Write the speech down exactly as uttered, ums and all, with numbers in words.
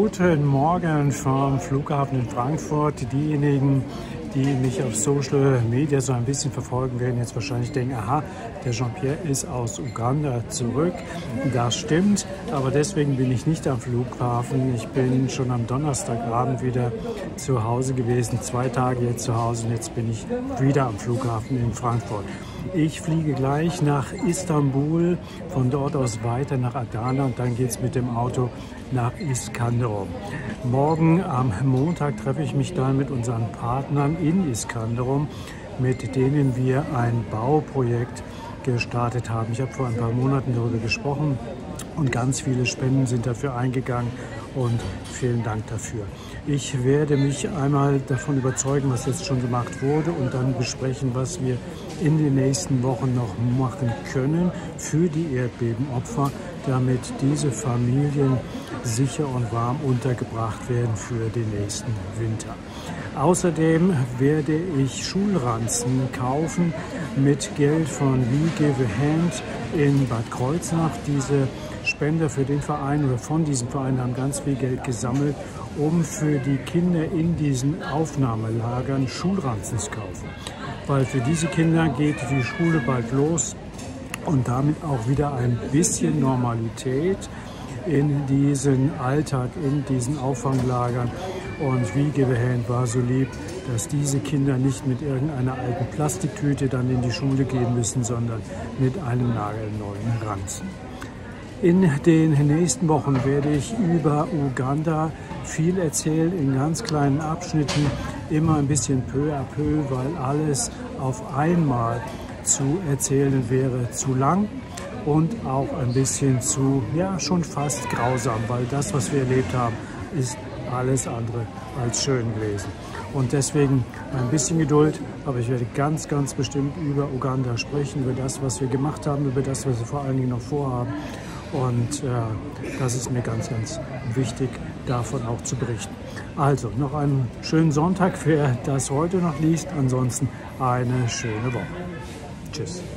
Guten Morgen vom Flughafen in Frankfurt. Diejenigen, die mich auf Social Media so ein bisschen verfolgen, werden jetzt wahrscheinlich denken, aha, der Jean-Pierre ist aus Uganda zurück. Das stimmt, aber deswegen bin ich nicht am Flughafen. Ich bin schon am Donnerstagabend wieder zu Hause gewesen, zwei Tage jetzt zu Hause und jetzt bin ich wieder am Flughafen in Frankfurt. Ich fliege gleich nach Istanbul, von dort aus weiter nach Adana und dann geht es mit dem Auto nach Iskenderun. Morgen am Montag treffe ich mich dann mit unseren Partnern in Iskenderun, mit denen wir ein Bauprojekt gestartet haben. Ich habe vor ein paar Monaten darüber gesprochen und ganz viele Spenden sind dafür eingegangen und vielen Dank dafür. Ich werde mich einmal davon überzeugen, was jetzt schon gemacht wurde und dann besprechen, was wir in den nächsten Wochen noch machen können für die Erdbebenopfer, damit diese Familien sicher und warm untergebracht werden für den nächsten Winter. Außerdem werde ich Schulranzen kaufen mit Geld von We Give a Hand in Bad Kreuznach. Diese Spender für den Verein oder von diesem Verein haben ganz viel Geld gesammelt, um für die Kinder in diesen Aufnahmelagern Schulranzen zu kaufen. Weil für diese Kinder geht die Schule bald los und damit auch wieder ein bisschen Normalität in diesen Alltag, in diesen Auffanglagern. Und We Give a Hand war so lieb, dass diese Kinder nicht mit irgendeiner alten Plastiktüte dann in die Schule gehen müssen, sondern mit einem nagelneuen Ranzen. In den nächsten Wochen werde ich über Uganda viel erzählen, in ganz kleinen Abschnitten, immer ein bisschen peu à peu, weil alles auf einmal zu erzählen wäre zu lang und auch ein bisschen zu, ja, schon fast grausam, weil das, was wir erlebt haben, ist alles andere als schön gewesen. Und deswegen ein bisschen Geduld, aber ich werde ganz, ganz bestimmt über Uganda sprechen, über das, was wir gemacht haben, über das, was wir vor allen Dingen noch vorhaben. Und äh, das ist mir ganz, ganz wichtig, davon auch zu berichten. Also, noch einen schönen Sonntag, wer das heute noch liest. Ansonsten eine schöne Woche. Tschüss.